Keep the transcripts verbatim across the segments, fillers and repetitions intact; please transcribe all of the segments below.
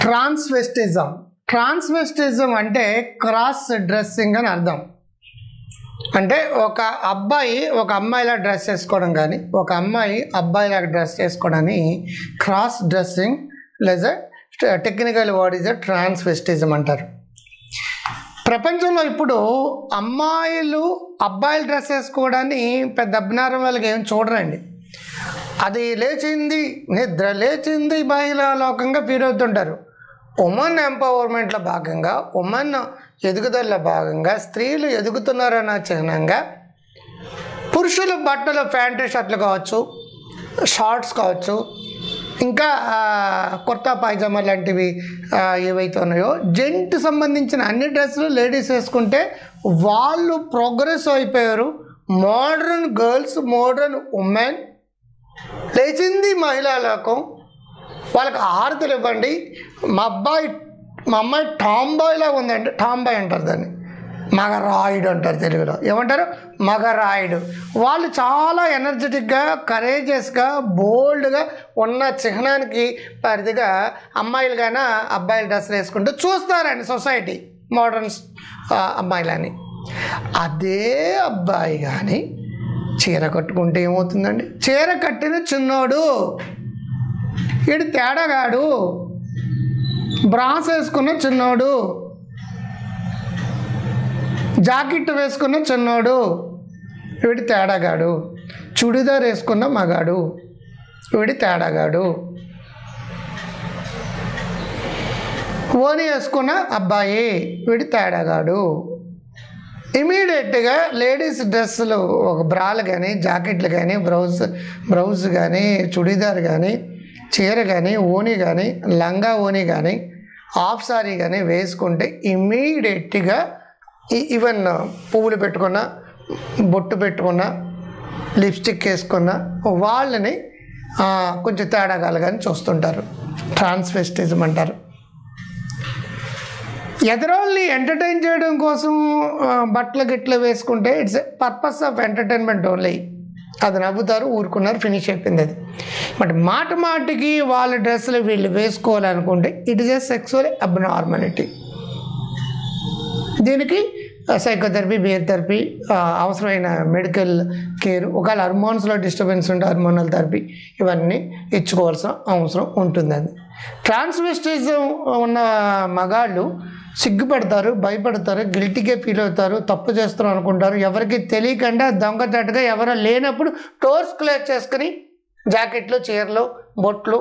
ట్రాన్స్వెస్టిజం ట్రాన్స్వెస్టిజం అంటే cross dressing అని అర్థం. అంటే ఒక అబ్బాయి ఒక అమ్మాయిలా డ్రెస్ చేసుకోవడం కానీ ఒక అమ్మాయి అబ్బాయిలా డ్రెస్ చేసుకోవడాన్ని క్రాస్ డ్రెస్సింగ్ లేదా టెక్నికల్ వర్డ్ ఇస్ ట్రాన్స్వెస్టిజం అంటారు. ప్రపంచంలో ఇప్పుడు అమ్మాయిలు అబ్బాయిలు డ్రెస్ వేసుకోవడాన్ని పెద్ద అభినారం వాళ్ళకి ఏం చూడరండి. అది లేచింది నిద్ర లేచింది మహిళా లోకంగా ఫీల్ అవుతుంటారు. ఉమెన్ ఎంపవర్మెంట్లో భాగంగా ఉమెన్ ఎదుగుదలలో భాగంగా స్త్రీలు ఎదుగుతున్నారన్న చిహ్నంగా పురుషుల బట్టలు ప్యాంటు షర్ట్లు కావచ్చు, షార్ట్స్ కావచ్చు, ఇంకా కుర్తా పైజామా లాంటివి ఏవైతే ఉన్నాయో జెంట్ సంబంధించిన అన్ని డ్రెస్సులు లేడీస్ వేసుకుంటే వాళ్ళు ప్రోగ్రెస్ అయిపోయారు. మోడ్రన్ గర్ల్స్, మోడ్రన్ ఉమెన్, లేచింది మహిళా లోకం, వాళ్ళకి హారతులు ఇవ్వండి. మా అబ్బాయి మా అమ్మాయి టాంబాయ్లా ఉందండి, టాంబాయ్ అంటారు దాన్ని, మగరాయుడు అంటారు తెలుగులో. ఏమంటారు? మగరాయుడు. వాళ్ళు చాలా ఎనర్జెటిక్గా, కరేజియస్గా, బోల్డ్గా ఉన్న చిహ్నానికి పరిధిగా అమ్మాయిలు కానీ అబ్బాయిలు డ్రెస్సులు వేసుకుంటూ చూస్తారండి సొసైటీ, మోడర్న్ అమ్మాయిలని. అదే అబ్బాయి కానీ చీర కట్టుకుంటే ఏమవుతుందండి? చీర కట్టిన చిన్నోడు, వీడు తేడాగాడు. బ్రాస్ వేసుకున్న చిన్నోడు, జాకెట్ వేసుకున్న చిన్నోడు, వీడి తేడాగాడు. చుడిదార్ వేసుకున్న మగాడు, వీడి తేడాగాడు. ఓని వేసుకున్న అబ్బాయి, వీడి తేడాగాడు. ఇమీడియట్గా లేడీస్ డ్రెస్సులు, ఒక బ్రాలు కానీ, జాకెట్లు కానీ, బ్రౌజ్ బ్రౌజ్ కానీ, చుడిదార్ కానీ, చీర కానీ, ఓని కానీ, లంగా ఓని కానీ, హాఫ్ సారీ కానీ వేసుకుంటే ఇమీడియట్గా ఈవెన్ పువ్వులు పెట్టుకున్న, బొట్టు పెట్టుకున్న, లిప్స్టిక్ వేసుకున్న వాళ్ళని కొంచెం తేడాగాలు కానీ చూస్తుంటారు. ట్రాన్స్వెస్టిజం అంటారు. ఎదరోళ్ళని ఎంటర్టైన్ చేయడం కోసం బట్టలు గిట్లు వేసుకుంటే it's purpose of entertainment only. అది నవ్వుతారు, ఊరుకున్నారు, ఫినిష్ అయిపోయింది అది. బట్ మాట మాటికి వాళ్ళ డ్రెస్సులు వీళ్ళు వేసుకోవాలనుకుంటే it is a sexual abnormality. దీనికి సైకోథెరపీ, బిహేవియర్ థెరపీ, అవసరమైన మెడికల్ కేర్, ఒకవేళ హార్మోన్స్లో డిస్టర్బెన్స్ ఉంటే హార్మోనల్ థెరపీ ఇవన్నీ ఇచ్చుకోవాల్సిన అవసరం ఉంటుందండి. ట్రాన్స్వెస్టిజం ఉన్న మగాళ్ళు సిగ్గుపడతారు, భయపడతారు, గిల్టీగా ఫీల్ అవుతారు, తప్పు చేస్తారు అనుకుంటారు. ఎవరికి తెలియకుండా దొంగచాటుగా ఎవరో లేనప్పుడు టోర్స్ క్లోజ్ చేసుకుని జాకెట్లు, చీరలు, బొట్లు,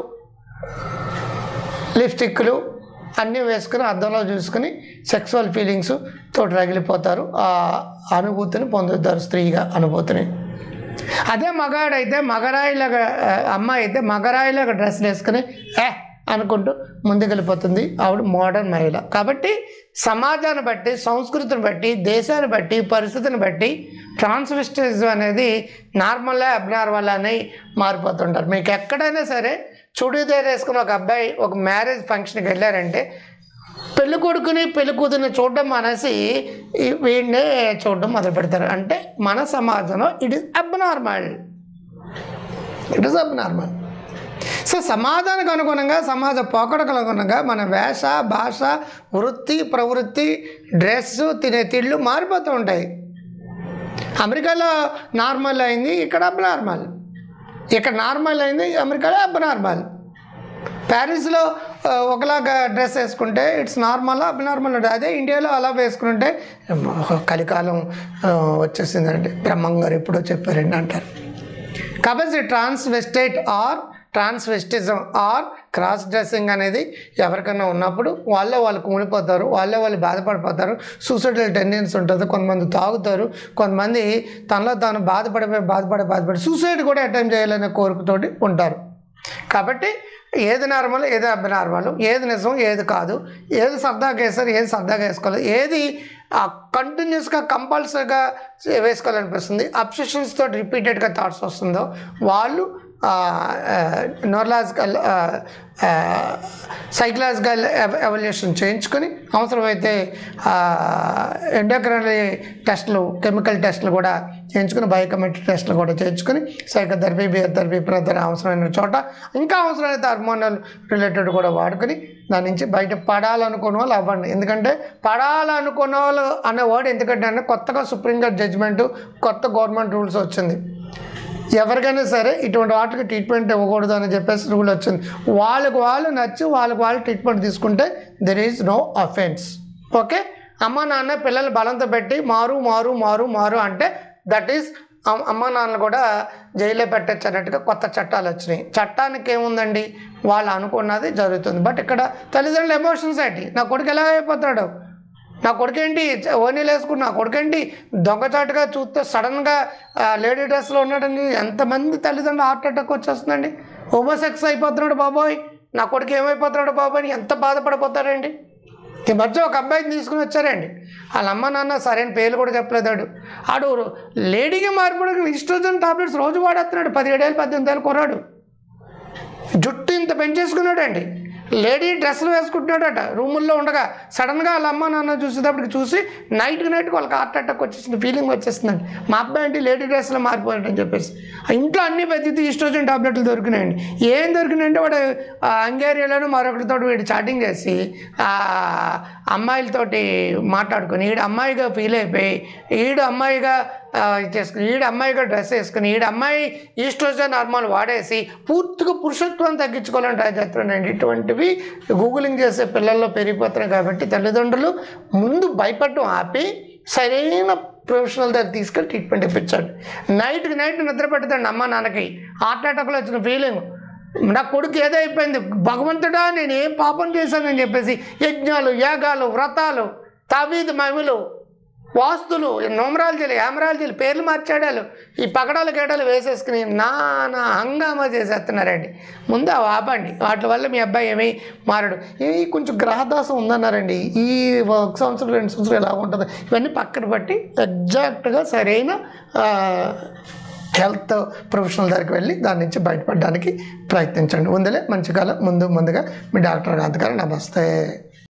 లిప్స్టిక్లు అన్నీ వేసుకుని అద్దంలో చూసుకుని సెక్సువల్ ఫీలింగ్స్ తోటి రగిలిపోతారు. ఆ అనుభూతిని పొందుతారు, స్త్రీగా అనుభూతిని. అదే మగాడైతే మగరాయిలాగా, అమ్మాయి అయితే మగరాయిలాగా డ్రెస్సులు వేసుకుని ఏ అనుకుంటూ ముందుకెళ్ళిపోతుంది. ఆవిడ మోడర్న్ మహిళ. కాబట్టి సమాజాన్ని బట్టి, సంస్కృతిని బట్టి, దేశాన్ని బట్టి, పరిస్థితిని బట్టి ట్రాన్స్వెస్టిజం అనేది నార్మల్గా అబ్నార్మల్ అని మారిపోతుంటారు. మీకు ఎక్కడైనా సరే చుడీదార్ వేసుకుని ఒక అబ్బాయి ఒక మ్యారేజ్ ఫంక్షన్కి వెళ్ళారంటే పెళ్ళి కొడుకుని పెళ్ళి కూతురిని చూడడం అనేసి వీడినే చూడడం మొదలు పెడతారు. అంటే మన సమాజంలో it is abnormal, it is abnormal. So సమాజానికి అనుగుణంగా, సమాజ పోకడకు అనుగుణంగా మన వేష, భాష, వృత్తి, ప్రవృత్తి, డ్రెస్సు, తినే తిళ్ళు మారిపోతూ ఉంటాయి. అమెరికాలో నార్మల్ అయింది, ఇక్కడ అబ్నార్మల్. ఇక్కడ నార్మల్ అయింది, అమెరికాలో అబ్నార్మల్. ప్యారిస్లో ఒకలాగా డ్రెస్ వేసుకుంటే ఇట్స్ నార్మల్, అబ్నార్మల్ ఉంటుంది. అదే ఇండియాలో అలా వేసుకుంటే కలికాలం వచ్చేసిందండి, బ్రహ్మంగారు ఎప్పుడో చెప్పారండి అంటారు. కాబట్టి transvestite or transvestism or cross dressing అనేది ఎవరికైనా ఉన్నప్పుడు వాళ్ళే వాళ్ళు కుమిలిపోతారు, వాళ్ళే వాళ్ళు బాధపడిపోతారు. సూసైడల్ టెండెన్సీ ఉంటుంది. కొంతమంది తాగుతారు, కొంతమంది తనలో తాను బాధపడిపోయి బాధపడి బాధపడి సూసైడ్ కూడా అటెంప్ట్ చేయాలనే కోరికతోటి ఉంటారు. కాబట్టి ఏది నార్మల్, ఏది అబ్నార్మల్, ఏది నిజం, ఏది కాదు, ఏది సరదాగా వేస్తారు, ఏది సరదాగా వేసుకోవాలి, ఏది కంటిన్యూస్గా కంపల్సరీగా వేసుకోవాలనిపిస్తుంది, అబ్సెషన్స్తో రిపీటెడ్గా థాట్స్ వస్తుందో వాళ్ళు న్యూరలాజికల్ సైకలాజికల్ ఎవాల్యుయేషన్ చేయించుకొని అవసరమైతే ఎండోక్రైనరీ టెస్టులు కెమికల్ టెస్టులు కూడా చేయించుకుని బయోకెమిస్ట్రీ టెస్టులు కూడా చేయించుకొని సైకోథెరపీ బిహేవియర్ ఇతర అవసరమైన చోట ఇంకా అవసరమైతే హార్మోనల్ రిలేటెడ్ కూడా వాడుకొని దాని నుంచి బయట పడాలనుకున్న వాళ్ళు అవ్వండి. ఎందుకంటే పడాలనుకున్న వాళ్ళు అనే వర్డ్ ఎందుకంటే అంటే కొత్తగా సుప్రీంకోర్టు జడ్జిమెంటు కొత్త గవర్నమెంట్ రూల్స్ వచ్చింది. ఎవరికైనా సరే ఇటువంటి వాటికి ట్రీట్మెంట్ ఇవ్వకూడదు అని చెప్పేసి రూల్ వచ్చింది. వాళ్ళకు వాళ్ళు నచ్చి వాళ్ళకు వాళ్ళు ట్రీట్మెంట్ తీసుకుంటే there is no offence. Okay, అమ్మ నాన్న పిల్లలు బలంతో పెట్టి మారు మారు మారు మారు అంటే దట్ ఈస్ అమ్మ నాన్నలు కూడా జైల్లో పెట్టచ్చు అన్నట్టుగా కొత్త చట్టాలు వచ్చినాయి. చట్టానికి ఏముందండి, వాళ్ళు అనుకున్నది జరుగుతుంది. బట్ ఇక్కడ తల్లిదండ్రుల ఎమోషన్స్ ఏంటి, నా కొడుకు ఎలా అయిపోతాడు, నా కొడుకేంటి ఓనీలు వేసుకుని, నా కొడుకేంటి దొంగచాటుగా చూస్తే సడన్గా లేడీ డ్రెస్లో ఉన్నాడని ఎంతమంది తల్లిదండ్రులు హార్ట్ అటాక్ వచ్చేస్తుందండి. హోమోసెక్స్ అయిపోతున్నాడు బాబోయ్, నా కొడుకు ఏమైపోతున్నాడు బాబోయ్ ఎంత బాధపడిపోతాడండి. ఈ మధ్య ఒక అబ్బాయిని తీసుకుని వచ్చారండి, వాళ్ళ అమ్మ నాన్న సరైన పేర్లు కూడా చెప్పలేదాడు. ఆడు లేడీగా మారిపోవడానికి ఈస్ట్రోజన్ టాబ్లెట్స్ రోజు వాడేస్తున్నాడు. పదిహేడేళ్ళు పద్దెనిమిది ఏళ్ళు కుర్రాడు, జుట్టు ఇంత పెంచేసుకున్నాడండి, లేడీ డ్రెస్సులు వేసుకుంటున్నాడట రూముల్లో ఉండగా. సడన్గా వాళ్ళ అమ్మ నాన్న చూసేటప్పటికి చూసి నైట్కి నైట్కి వాళ్ళకి హార్ట్ అటాక్ వచ్చేసింది, ఫీలింగ్ వచ్చేస్తుందండి. మా అబ్బాయి ఏంటి లేడీ డ్రెస్లో మారిపోయాడని చెప్పేసి ఇంట్లో అన్ని వెతికితే ఈస్ట్రోజన్ టాబ్లెట్లు దొరికినాయండి. ఏం దొరికినాయంటే వాడు హంగేరియాలోనూ మరొకరితో వీడు చాటింగ్ చేసి అమ్మాయిలతోటి మాట్లాడుకొని ఈడు అమ్మాయిగా ఫీల్ అయిపోయి ఈడు అమ్మాయిగా చేసుకుని ఈడు అమ్మాయిగా డ్రెస్ వేసుకుని ఈడు అమ్మాయి ఈస్ట్రోజన్ హార్మోన్ వాడేసి పూర్తిగా పురుషత్వం తగ్గించుకోవాలని ట్రై చేస్తున్నాయండి. ఇటువంటివి గూగులింగ్ చేసే పిల్లల్లో పెరిగిపోతున్నాయి. కాబట్టి తల్లిదండ్రులు ముందు భయపడటం ఆపి సరైన ప్రొఫెషనల్ దగ్గర తీసుకెళ్ళి ట్రీట్మెంట్ ఇప్పించండి. నైట్కి నైట్ నిద్ర పెడతాండి అమ్మ నాన్నకి హార్ట్ అటాక్లో వచ్చిన ఫీలింగ్, నా కొడుకు ఏదో అయిపోయింది, భగవంతుడా నేను ఏం పాపం చేశానని చెప్పేసి యజ్ఞాలు యాగాలు వ్రతాలు తావీదు మహిమలు వాస్తులు నోమరాలజీలు యామరాలజీలు పేర్లు మార్చాడాలు ఈ పగడాలు గేడాలు వేసేసుకుని నానా హంగామా చేసేస్తున్నారండి. ముందు అవి ఆపండి, వాటి వల్ల మీ అబ్బాయి ఏమీ మారడు. ఈ కొంచెం గ్రహదాసం ఉందన్నారండి, ఈ ఒక సంవత్సరం రెండు సంవత్సరం ఎలా ఉంటుంది, ఇవన్నీ పక్కన పట్టి ఎగ్జాక్ట్గా సరైన హెల్త్ ప్రొఫెషనల్ దగ్గరికి వెళ్ళి దాని నుంచి బయటపడడానికి ప్రయత్నించండి. ముందులే మంచి కాలం ముందు ముందుగా మీ డాక్టర్ కాంతికారు. నమస్తే.